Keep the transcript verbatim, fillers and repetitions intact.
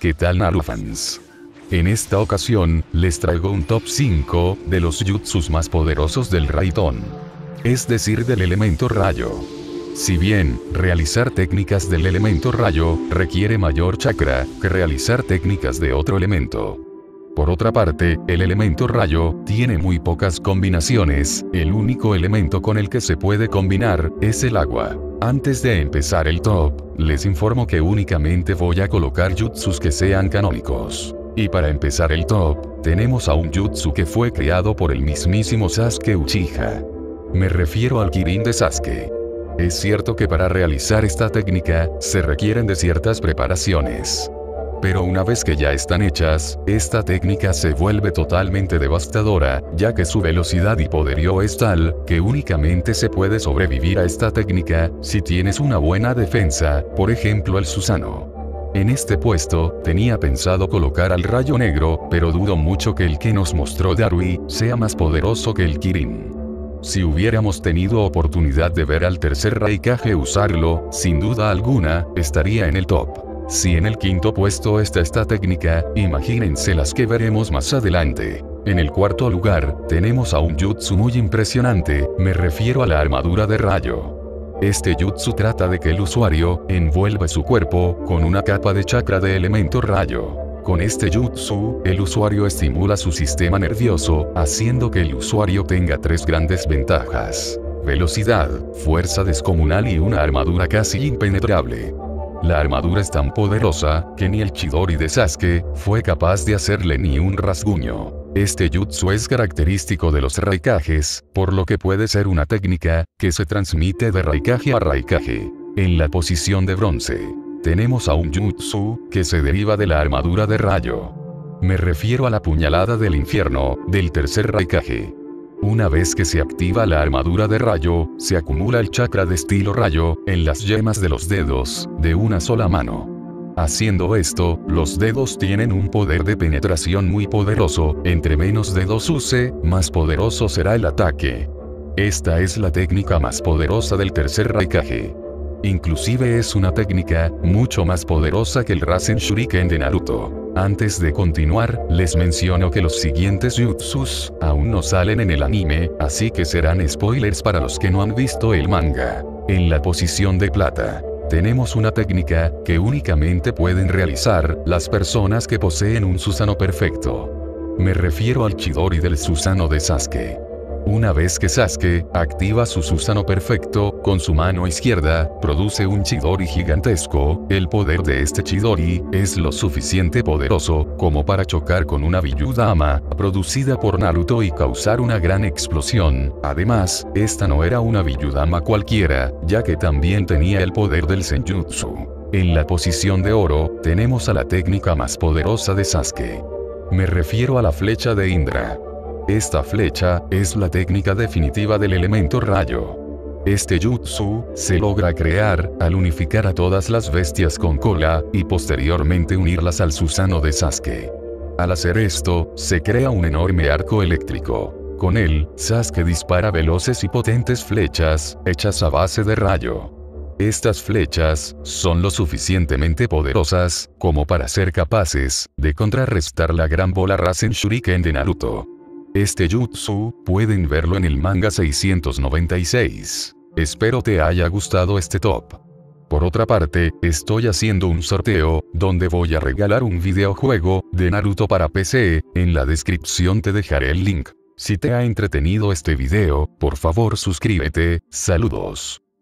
¿qué tal Narufans? En esta ocasión, les traigo un top cinco de los jutsus más poderosos del Raitón. Es decir, del elemento rayo. Si bien, realizar técnicas del elemento rayo requiere mayor chakra que realizar técnicas de otro elemento. Por otra parte, el elemento rayo tiene muy pocas combinaciones, el único elemento con el que se puede combinar es el agua. Antes de empezar el top, les informo que únicamente voy a colocar jutsus que sean canónicos. Y para empezar el top, tenemos a un jutsu que fue creado por el mismísimo Sasuke Uchiha. Me refiero al Kirin de Sasuke. Es cierto que para realizar esta técnica, se requieren de ciertas preparaciones. Pero una vez que ya están hechas, esta técnica se vuelve totalmente devastadora, ya que su velocidad y poderío es tal, que únicamente se puede sobrevivir a esta técnica, si tienes una buena defensa, por ejemplo el Susanoo. En este puesto, tenía pensado colocar al Rayo Negro, pero dudo mucho que el que nos mostró Darui, sea más poderoso que el Kirin. Si hubiéramos tenido oportunidad de ver al tercer Raikage usarlo, sin duda alguna, estaría en el top. Si en el quinto puesto está esta técnica, imagínense las que veremos más adelante. En el cuarto lugar, tenemos a un jutsu muy impresionante, me refiero a la armadura de rayo. Este jutsu trata de que el usuario envuelva su cuerpo con una capa de chakra de elemento rayo. Con este jutsu, el usuario estimula su sistema nervioso, haciendo que el usuario tenga tres grandes ventajas: velocidad, fuerza descomunal y una armadura casi impenetrable. La armadura es tan poderosa, que ni el Chidori de Sasuke fue capaz de hacerle ni un rasguño. Este jutsu es característico de los Raikages, por lo que puede ser una técnica que se transmite de Raikage a Raikage. En la posición de bronce, tenemos a un jutsu que se deriva de la armadura de rayo. Me refiero a la puñalada del infierno, del tercer Raikage. Una vez que se activa la armadura de rayo, se acumula el chakra de estilo rayo en las yemas de los dedos, de una sola mano. Haciendo esto, los dedos tienen un poder de penetración muy poderoso, entre menos dedos use, más poderoso será el ataque. Esta es la técnica más poderosa del tercer Raikage. Inclusive es una técnica mucho más poderosa que el Rasen Shuriken de Naruto. Antes de continuar, les menciono que los siguientes jutsus aún no salen en el anime, así que serán spoilers para los que no han visto el manga. En la posición de plata, tenemos una técnica que únicamente pueden realizar las personas que poseen un Susanoo perfecto. Me refiero al Chidori del Susanoo de Sasuke. Una vez que Sasuke activa su Susanoo perfecto, con su mano izquierda, produce un Chidori gigantesco. El poder de este Chidori es lo suficiente poderoso como para chocar con una Biyudama producida por Naruto y causar una gran explosión. Además, esta no era una Biyudama cualquiera, ya que también tenía el poder del Senjutsu. En la posición de oro, tenemos a la técnica más poderosa de Sasuke. Me refiero a la flecha de Indra. Esta flecha es la técnica definitiva del elemento rayo. Este jutsu se logra crear al unificar a todas las bestias con cola y posteriormente unirlas al Susanoo de Sasuke. Al hacer esto, se crea un enorme arco eléctrico. Con él, Sasuke dispara veloces y potentes flechas hechas a base de rayo. Estas flechas son lo suficientemente poderosas como para ser capaces de contrarrestar la gran bola Rasen Shuriken de Naruto. Este jutsu, pueden verlo en el manga seiscientos noventa y seis. Espero te haya gustado este top. Por otra parte, estoy haciendo un sorteo, donde voy a regalar un videojuego de Naruto para P C, en la descripción te dejaré el link. Si te ha entretenido este video, por favor suscríbete, saludos.